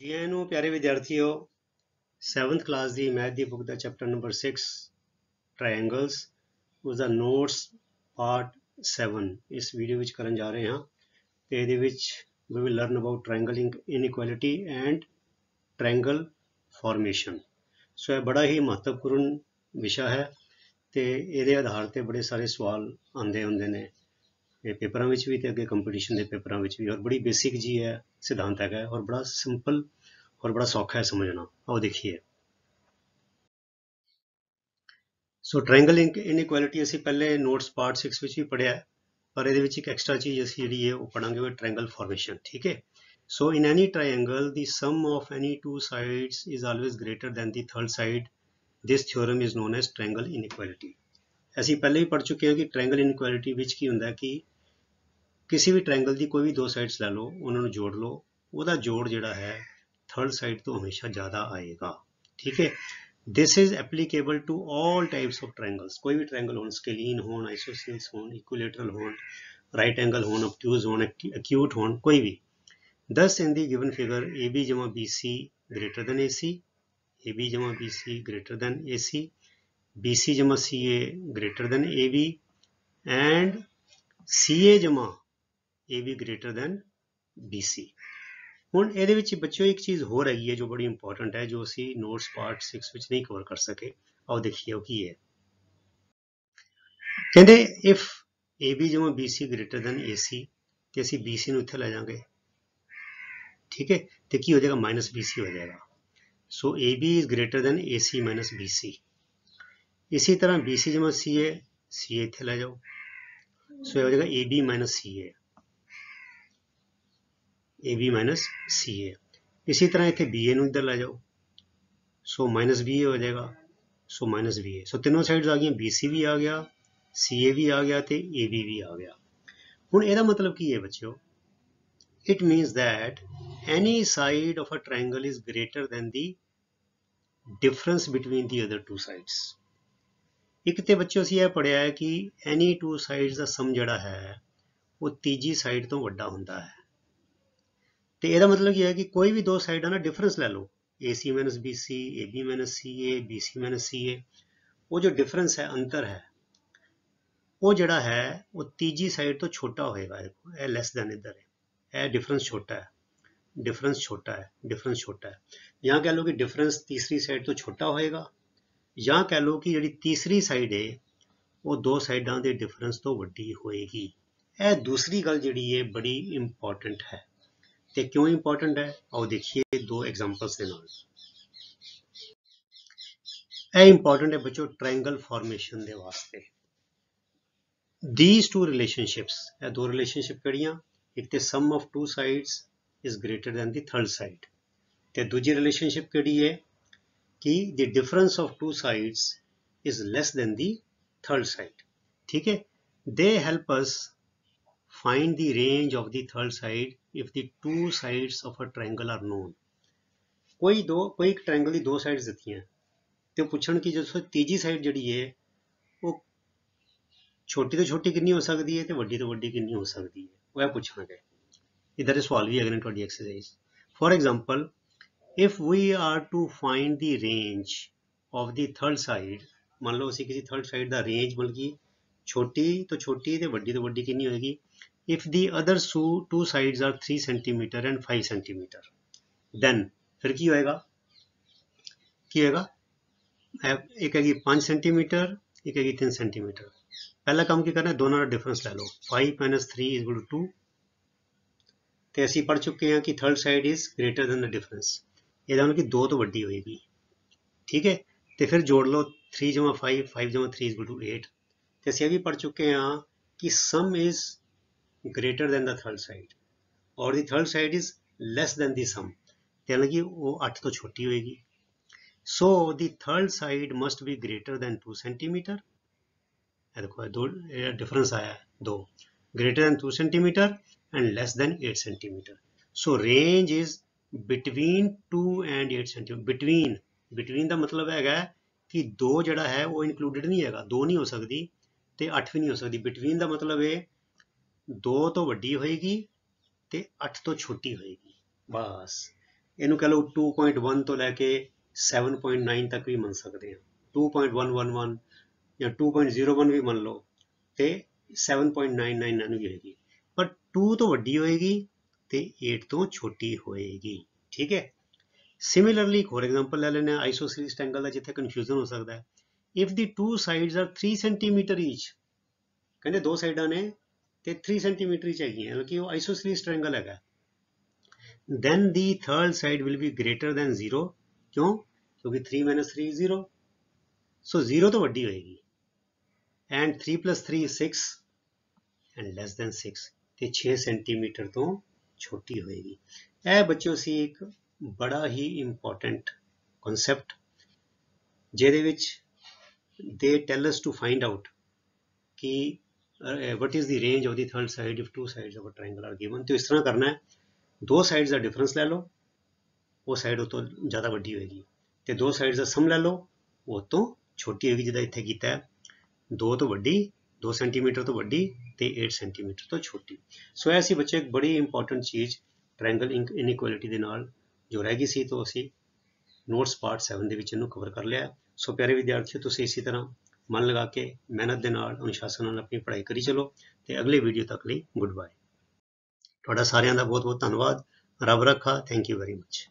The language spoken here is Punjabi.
जी आनू प्यारे विद्यार्थियों 7th क्लास ਦੀ मैथ ਦੀ बुक ਦਾ ਚੈप्टर नंबर 6 ट्रायंगल्स ਉਸਦਾ ਨੋਟਸ ਪਾर्ट 7 ਇਸ ਵੀਡੀਓ ਵਿੱਚ ਕਰਨ ਜਾ ਰਹੇ ਹਾਂ ਤੇ ਇਹਦੇ ਵਿੱਚ we will learn about triangle inequality and triangle formation। ਸੋ ਇਹ ਬੜਾ ਹੀ ਮਹੱਤਵਪੂਰਨ ਵਿਸ਼ਾ ਹੈ ਤੇ ਇਹਦੇ ਆਧਾਰ ਤੇ ਬੜੇ ਸਾਰੇ ਸਵਾਲ ਆਉਂਦੇ ਹੁੰਦੇ ਨੇ ਇਹ ਪੇਪਰਾਂ ਵਿੱਚ ਵੀ ਤੇ ਅੱਗੇ ਕੰਪੀਟੀਸ਼ਨ ਦੇ ਪੇਪਰਾਂ ਵਿੱਚ ਵੀ। ਔਰ ਬੜੀ ਬੇਸਿਕ ਜੀ ਹੈ सिद्धांत है और बड़ा सिंपल और बड़ा सौखा है समझना। आओ देखिए। सो ट्रायंगल इनइक्वालिटी ਅਸੀਂ ਪਹਿਲੇ ਨੋਟਸ ਪਾर्ट 6 ਵਿੱਚ ਵੀ ਪੜਿਆ ਹੈ ਪਰ ਇਹਦੇ ਵਿੱਚ ਇੱਕ ਐਕਸਟਰਾ ਚੀਜ਼ ਅਸੀਂ ਜਿਹੜੀ ਹੈ ਉਹ ਪੜਾਂਗੇ ਉਹ ट्रायंगल फॉर्मेशन। ठीक है। So in any triangle the sum of any two sides is always greater than the third side. This theorem is known as triangle inequality. ਅਸੀਂ ਪਹਿਲੇ ਹੀ ਪੜ ਚੁੱਕੇ ਹਾਂ ਕਿ ट्रायंगल इनइक्वालिटी ਵਿੱਚ ਕੀ ਹੁੰਦਾ ਕਿ ਕਿਸੇ ਵੀ ट्रायंगल ਦੀ ਕੋਈ ਵੀ ਦੋ ਸਾਈਡਸ ਲੈ ਲਓ ਉਹਨਾਂ ਨੂੰ ਜੋੜ ਲਓ ਉਹਦਾ ਜੋੜ ਜਿਹੜਾ ਹੈ थर्ड साइड तो हमेशा ज़्यादा आएगा। ठीक है। This is applicable to all types of triangles. कोई भी ट्रायंगल हो स्केलीन हो आइसोसेल्स हो इक्विलेटरल हो राइट एंगल हो ऑब्ट्यूज हो एक्यूट हो कोई भी। This in the given figure A B जमा B C greater than A C A B जमा B C greater than A C B C जमा C A greater than A B and C A जमा A B greater than B C. ਹੁਣ ਇਹਦੇ ਵਿੱਚ ਬੱਚਿਓ ਇੱਕ ਚੀਜ਼ ਹੋਰ ਹੈਗੀ ਹੈ ਜੋ ਬੜੀ ਇੰਪੋਰਟੈਂਟ ਹੈ ਜੋ ਅਸੀਂ ਨੋਟਸ ਪਾर्ट 6 ਵਿੱਚ ਨਹੀਂ ਕਵਰ ਕਰ ਸਕੇ। ਆਓ ਦੇਖੀਏ ਉਹ ਕੀ ਹੈ। ਕਹਿੰਦੇ ਇਫ AB ਜਮਾ BC ਗ੍ਰੇਟਰ ਦੈਨ AC ਤੇ ਅਸੀਂ BC ਨੂੰ ਇੱਥੇ ਲੈ ਜਾਵਾਂਗੇ। ਠੀਕ ਹੈ ਤੇ ਕੀ ਹੋ ਜਾਏਗਾ -BC ਹੋ ਜਾਏਗਾ। So AB is greater than AC -BC। ਇਸੇ ਤਰ੍ਹਾਂ BC ਜਮਾ CA CA ਇੱਥੇ ਲੈ ਜਾਓ। ਸੋ ਇਹ ਹੋ ਜਾਏਗਾ AB CA AB CA। इसी तरह इतने BA ਨੂੰ ਇੱਧਰ ਲੈ ਜਾਓ। सो -BA हो जाएगा। सो -BA। सो तीनों साइड्स आ गई BC भी आ गया CA भी आ गया तो AB भी आ गया। हुण ਇਹਦਾ मतलब की है बच्चों it means that any side of a triangle is greater than the difference between the other two sides। ਇੱਕ ਤੇ ਬੱਚਿਓ ਅਸੀਂ ਇਹ ਪੜਿਆ ਹੈ ਕਿ any two sides ਦਾ ਸਮ ਜਿਹੜਾ ਹੈ ਉਹ ਤੀਜੀ ਸਾਈਡ ਤੋਂ ਵੱਡਾ ਹੁੰਦਾ ਹੈ। ਤੇ ਇਹਦਾ ਮਤਲਬ ਕੀ ਹੈ ਕਿ ਕੋਈ ਵੀ ਦੋ ਸਾਈਡਾਂ ਦਾ ਡਿਫਰੈਂਸ ਲੈ ਲਓ AC BC AB CA BC CA ਉਹ ਜੋ ਡਿਫਰੈਂਸ ਹੈ ਅੰਤਰ ਹੈ ਉਹ ਜਿਹੜਾ ਹੈ ਉਹ ਤੀਜੀ ਸਾਈਡ ਤੋਂ ਛੋਟਾ ਹੋਏਗਾ। ਦੇਖੋ ਇਹ ਲੈਸ ਦੈਨ ਇੱਧਰ ਹੈ ਇਹ ਡਿਫਰੈਂਸ ਛੋਟਾ ਹੈ ਡਿਫਰੈਂਸ ਛੋਟਾ ਹੈ ਡਿਫਰੈਂਸ ਛੋਟਾ ਹੈ। ਜਾਂ ਕਹਿ ਲਓ ਕਿ ਡਿਫਰੈਂਸ ਤੀਸਰੀ ਸਾਈਡ ਤੋਂ ਛੋਟਾ ਹੋਏਗਾ ਜਾਂ ਕਹਿ ਲਓ ਕਿ ਜਿਹੜੀ ਤੀਸਰੀ ਸਾਈਡ ਹੈ ਉਹ ਦੋ ਸਾਈਡਾਂ ਦੇ ਡਿਫਰੈਂਸ ਤੋਂ ਵੱਡੀ ਹੋਏਗੀ। ਇਹ ਦੂਸਰੀ ਗੱਲ ਜਿਹੜੀ ਹੈ ਬੜੀ ਇੰਪੋਰਟੈਂਟ ਹੈ। ਤੇ क्यों इंपॉर्टेंट है आओ देखिए दो एग्जांपल्स के नाल। ਇਹ इंपॉर्टेंट है बच्चों ट्रायंगल फॉर्मेशन ਦੇ ਵਾਸਤੇ। these two relationships ਇਹ ਦੋ ਰਿਲੇਸ਼ਨਸ਼ਿਪ ਕਿਹੜੀਆਂ ਇੱਕ ਤੇ sum of two sides is greater than the third side ਤੇ ਦੂਜੀ ਰਿਲੇਸ਼ਨਸ਼ਿਪ ਕਿਹੜੀ ਹੈ ਕਿ the difference of two sides is less than the third side। ठीक है। they help us find the range of the third side if the two sides of a triangle are known। कोई एक ट्रायंगल की दो साइड्स ਦਿੱਤੀਆਂ ਤੇ ਪੁੱਛਣ ਕਿ ਜਦੋਂ ਤੀਜੀ ਸਾਈਡ ਜਿਹੜੀ ਹੈ ਉਹ ਛੋਟੀ ਤੋਂ ਛੋਟੀ ਕਿੰਨੀ ਹੋ ਸਕਦੀ ਹੈ ਤੇ ਵੱਡੀ ਤੋਂ ਵੱਡੀ ਕਿੰਨੀ ਹੋ ਸਕਦੀ ਹੈ ਉਹ ਇਹ ਪੁੱਛਾਂਗੇ। ਇਧਰ ਇਹ ਸਵਾਲ ਵੀ ਹੈਗੇ ਨੇ ਤੁਹਾਡੀ exercise. For example if we are to find the range of the third side ਮੰਨ ਲਓ ਅਸੀਂ ਕਿਸੇ ਥਰਡ ਸਾਈਡ ਦਾ ਰੇਂਜ ਮਤਲਬ ਕਿ ਛੋਟੀ ਤੋਂ ਛੋਟੀ ਤੇ ਵੱਡੀ ਤੋਂ ਵੱਡੀ ਕਿੰਨੀ ਹੋਏਗੀ if the other two sides are 3 cm and 5 cm then फिर की होएगा एक हैगी 5 cm एक हैगी 3 cm। पहला काम की करना है दोनों का डिफरेंस ले लो 5 - 3 = 2 ਤੇ ਅਸੀਂ ਪੜ ਚੁੱਕੇ ਹਾਂ ਕਿ third side is greater than the difference ਇਹਦਾ ਮਤਲਬ ਕਿ 2 ਤੋਂ ਵੱਡੀ ਹੋਏਗੀ। ਠੀਕ ਹੈ ਤੇ ਫਿਰ ਜੋੜ ਲਓ 3 * 5 5 * 3 = 8 ਤੇ ਅਸੀਂ ਇਹ ਵੀ ਪੜ ਚੁੱਕੇ ਹਾਂ ਕਿ sum is greater than the third side और the third side is less than the sum यानी कि वो 8 तो छोटी होएगी। so the third side must be greater than 2 cm। देखो दो डिफरेंस आया है 2 greater than 2 cm and less than 8 cm। so range is between 2 and 8 cm। between ਦਾ ਮਤਲਬ ਹੈਗਾ ਕਿ 2 ਜਿਹੜਾ ਹੈ ਉਹ ਇਨਕਲੂਡਡ ਨਹੀਂ ਹੈਗਾ 2 ਨਹੀਂ ਹੋ ਸਕਦੀ ਤੇ 8 ਵੀ ਨਹੀਂ ਹੋ ਸਕਦੀ। between ਦਾ ਮਤਲਬ ਹੈ 2 ਤੋਂ ਵੱਡੀ ਹੋਏਗੀ ਤੇ 8 ਤੋਂ ਛੋਟੀ ਹੋਏਗੀ ਬਸ। ਇਹਨੂੰ ਕਹ ਲਓ 2.1 ਤੋਂ ਲੈ ਕੇ 7.9 ਤੱਕ ਵੀ ਮੰਨ ਸਕਦੇ ਹਾਂ, 2.111 ਜਾਂ 2.01 ਵੀ ਮੰਨ ਲਓ ਤੇ 7.999 ਵੀ ਹੋਏਗੀ, ਪਰ 2 ਤੋਂ ਵੱਡੀ ਹੋਏਗੀ ਤੇ 8 ਤੋਂ ਛੋਟੀ ਹੋਏਗੀ। ਠੀਕ ਹੈ। ਸਿਮਿਲਰਲੀ ਇੱਕ ਹੋਰ ਐਗਜ਼ਾਮਪਲ ਲੈ ਲੈਂਦੇ ਹਾਂ ਆਈਸੋਸੀਲਿਸ ਟ੍ਰਾਇੰਗਲ ਦਾ, ਜਿੱਥੇ ਕਨਫਿਊਜ਼ਨ ਹੋ ਸਕਦਾ ਹੈ। If the two sides are 3 centimetre each, ਕਹਿੰਦੇ ਦੋ ਸਾਈਡਾਂ ਨੇ ਤੇ 3 ਸੈਂਟੀਮੀਟਰ ਈਚ ਹੈਗੀਆਂ, ਮਤਲਬ ਕਿ ਉਹ ਆਈਸੋਸੀਲਿਸ ਟ੍ਰਾਇੰਗਲ ਹੈਗਾ। then the third side will be greater than 0, ਕਿਉਂ? ਕਿਉਂਕਿ 3 minus 3 is 0, so 0 ਤੋਂ ਵੱਡੀ ਹੋਏਗੀ, and 3 plus 3 is 6 and less than 6, ਤੇ 6 ਸੈਂਟੀਮੀਟਰ ਤੋਂ ਛੋਟੀ ਹੋਏਗੀ। ਇਹ ਬੱਚਿਓ ਸੀ ਇੱਕ ਬੜਾ ਹੀ ਇੰਪੋਰਟੈਂਟ ਕਨਸੈਪਟ, ਜਿਹਦੇ ਵਿੱਚ they tell us to find out ਕਿ what is the range of the third side if two sides of a triangle are given। ਤੇ ਇਸ ਤਰ੍ਹਾਂ ਕਰਨਾ ਹੈ, ਦੋ ਸਾਈਡਸ ਦਾ ਡਿਫਰੈਂਸ ਲੈ ਲਓ, ਉਹ ਸਾਈਡ ਉਹ ਤੋਂ ਜ਼ਿਆਦਾ ਵੱਡੀ ਹੋਏਗੀ, ਤੇ ਦੋ ਸਾਈਡਸ ਦਾ ਸਮ ਲੈ ਲਓ, ਉਹ ਤੋਂ ਛੋਟੀ ਹੋਏਗੀ, ਜਿੱਦਾਂ ਇੱਥੇ ਕੀਤਾ ਹੈ 2 ਤੋਂ ਵੱਡੀ, 2 ਸੈਂਟੀਮੀਟਰ ਤੋਂ ਵੱਡੀ ਤੇ 8 ਸੈਂਟੀਮੀਟਰ ਤੋਂ ਛੋਟੀ। ਸੋ ਐਸੀ ਬੱਚੇ ਇੱਕ ਬੜੀ ਇੰਪੋਰਟੈਂਟ ਚੀਜ਼ ਟ੍ਰਾਇੰਗਲ ਇਨਇਕੁਐਲਿਟੀ ਦੇ ਨਾਲ ਜੋ ਰਹਿ ਗਈ ਸੀ, ਤੋਂ ਅਸੀਂ ਨੋਟਸ ਪਾਰਟ 7 ਦੇ ਵਿੱਚ ਇਹਨੂੰ ਕਵਰ ਕਰ ਲਿਆ। ਸੋ ਪਿਆਰੇ ਵਿਦਿਆਰਥੀਓ, ਤੁਸੀਂ ਇਸੇ ਤਰ੍ਹਾਂ ਮਨ ਲਗਾ ਕੇ ਮਿਹਨਤ ਦੇ ਨਾਲ ਅਨੁਸ਼ਾਸਨ ਨਾਲ ਆਪਣੀ ਪੜ੍ਹਾਈ ਕਰੀ ਚਲੋ, ਤੇ ਅਗਲੇ ਵੀਡੀਓ ਤੱਕ ਲਈ ਗੁੱਡ ਬਾਏ। ਤੁਹਾਡਾ ਸਾਰਿਆਂ ਦਾ ਬਹੁਤ ਬਹੁਤ ਧੰਨਵਾਦ। ਰੱਬ ਰੱਖਾ। Thank you very much.